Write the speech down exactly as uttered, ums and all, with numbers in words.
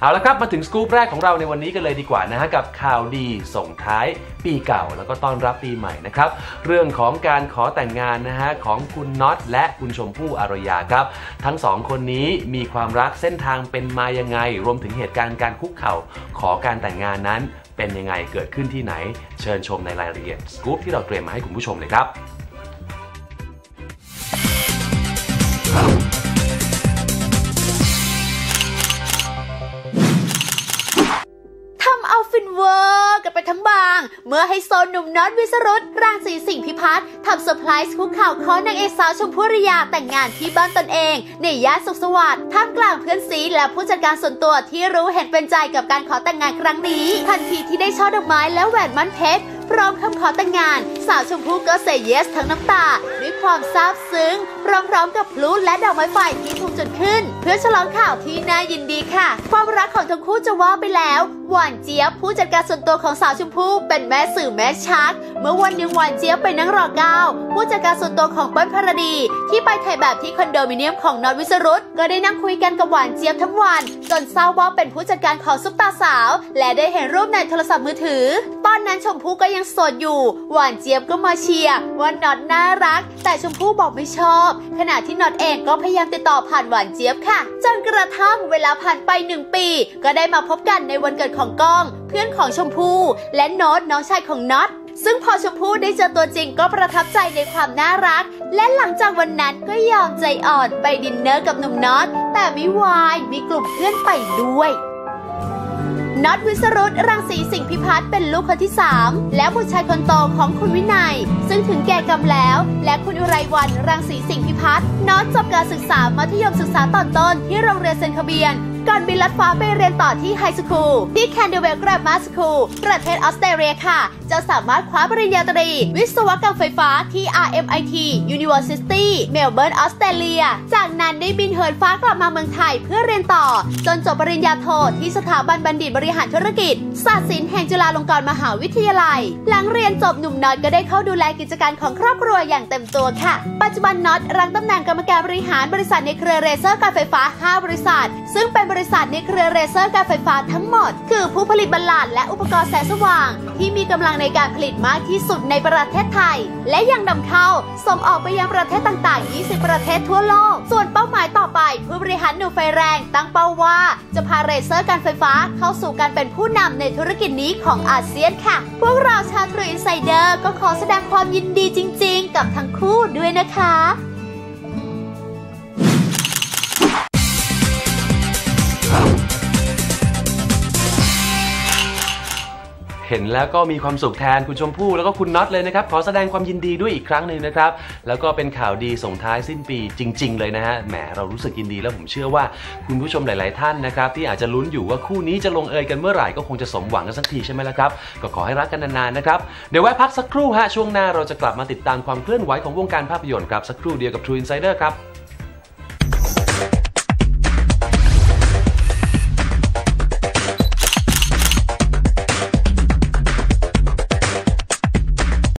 เอาละครับมาถึงสกู๊ปแรกของเราในวันนี้กันเลยดีกว่านะฮะกับข่าวดีส่งท้ายปีเก่าแล้วก็ต้อนรับปีใหม่นะครับเรื่องของการขอแต่งงานนะฮะของคุณน็อตและคุณชมพู่อารยาครับทั้งสองคนนี้มีความรักเส้นทางเป็นมายังไงรวมถึงเหตุการณ์การคุกเข่าขอการแต่งงานนั้นเป็นยังไงเกิดขึ้นที่ไหนเชิญชมในรายละเอียดสกู๊ปที่เราเตรียมมาให้คุณผู้ชมเลยครับฟินเวอร์กันไปทั้งบางเมื่อไฮโซหนุ่มน็อตวิสรุตรังสีสิงห์พิพัฒน์ทำเซอร์ไพรส์คุกเข่าขอนางเอกสาวชมพู่อารยาแต่งงานที่บ้านตนเองในย่านสุขสวัสดิ์ท่ามกลางเพื่อนซีและผู้จัดการส่วนตัวที่รู้เห็นเป็นใจกับการขอแต่งงานครั้งนี้ทันทีที่ได้ช่อดอกไม้และแหวนมั่นเพชรพร้อมคำขอแต่งงานสาวชมพู่ก็เซย์เยสทั้งน้ำตาด้วยความซาบซึ้งพร้อมๆกับพลุและดอกไม้ไฟที่ถูกจุดขึ้นเพื่อฉลองข่าวที่น่ายินดีค่ะความรักของทั้งคู่จะว่าไปแล้วหวานเจี๊ยบผู้จัดการส่วนตัวของสาวชมพู่เป็นแม่สื่อแม่ชักเมื่อวันหนึ่งหวานเจี๊ยบไปนั่งรอเก้าผู้จัดการส่วนตัวของเปิ้ลภรดีที่ไปถ่ายแบบที่คอนโดมิเนียมของน็อตวิสรุตก็ได้นั่งคุยกันกับหวานเจี๊ยบทั้งวันจนทราบว่าเป็นผู้จัดการของซุปตาสาวและได้เห็นรูปในโทรศัพท์มือถือตอนนั้นชมพู่ก็ยังโสดอยู่หวานเจี๊ยบก็มาเชียร์ว่าน็อตน่ารักแต่ชมพู่บอกไม่ชอบขณะที่น็อตเองก็พยายามติดต่อผ่านหวานเจี๊ยบค่ะจนกระทั่งเวลาผ่านไปหนึ่งปีก็ได้มาพบกันในวันเกิดของก้องเพื่อนของชมพู่และโน้ตน้องชายของน็อตซึ่งพอชมพู่ได้เจอตัวจริงก็ประทับใจในความน่ารักและหลังจากวันนั้นก็ยอมใจอ่อนไปดินเนอร์กับหนุ่มน็อตแต่ไม่วายมีกลุ่มเพื่อนไปด้วยน็อตวิสรุตรังสีสิงห์พิพัฒน์เป็นลูกคนที่สามและบุตรชายคนโตของคุณวินัยซึ่งถึงแก่กรรมแล้วและคุณอุไรวรรณรังสีสิงห์พิพัฒน์น็อตจบการศึกษามัธยมศึกษาตอนต้นที่โรงเรียนเซนต์คาเบียนก่อนบินลัดฟ้าไปเรียนต่อที่ไฮสคูลที่แคนเดอร์เวล Grammar School ประเทศออสเตรเลียค่ะจะสามารถคว้าปริญญาตรีวิศวกรรมไฟฟ้าที่ อาร์ เอ็ม ไอ ที University เมลเบิร์นออสเตรเลียจากนั้นได้บินเหินฟ้ากลับมาเมืองไทยเพื่อเรียนต่อจนจบปริญญาโทที่สถาบันบัณฑิตบริหารธุรกิจศาสตร์ศิลป์แห่งจุฬาลงกรณ์มหาวิทยาลัยหลังเรียนจบหนุ่มน็อตก็ได้เข้าดูแลกิจการของครอบครัวอย่างเต็มตัวค่ะปัจจุบันน็อตรังตำแหน่งกรรมการบริหารบริษัทในเครือเรเซอร์การไฟฟ้าห้าบริษัทซึ่งเป็นบริษัทในเครือเรเซอร์การไฟฟ้าทั้งหมดคือผู้ผลิตบัลลังก์และอุปกรณ์แสงสว่างที่มีกำลังในการผลิตมากที่สุดในประเทศไทยและยังนำเข้าส่งออกไปยังประเทศต่างๆยี่สิบประเทศทั่วโลกส่วนเป้าหมายต่อไปผู้บริหารหนุ่มไฟแรงตั้งเป้าว่าจะพาเรเซอร์การไฟฟ้าเข้าสู่การเป็นผู้นำในธุรกิจนี้ของอาเซียนค่ะพวกเราชาวทรูอินไซเดอร์ก็ขอแสดงความยินดีจริงๆกับทั้งคู่ด้วยนะคะเห็นแล้วก็มีความสุขแทนคุณชมพู่แล้วก็คุณน็อตเลยนะครับขอแสดงความยินดีด้วยอีกครั้งหนึ่งนะครับแล้วก็เป็นข่าวดีส่งท้ายสิ้นปีจริงๆเลยนะฮะแหมเรารู้สึกยินดีแล้วผมเชื่อว่าคุณผู้ชมหลายๆท่านนะครับที่อาจจะลุ้นอยู่ว่าคู่นี้จะลงเอยกันเมื่อไหร่ก็คงจะสมหวังกันสักทีใช่ไหมล่ะครับก็ขอให้รักกันนานๆนะครับเดี๋ยวแวะพักสักครู่ฮะช่วงหน้าเราจะกลับมาติดตามความเคลื่อนไหวของวงการภาพยนตร์ครับสักครู่เดียวกับ True Insider ครับ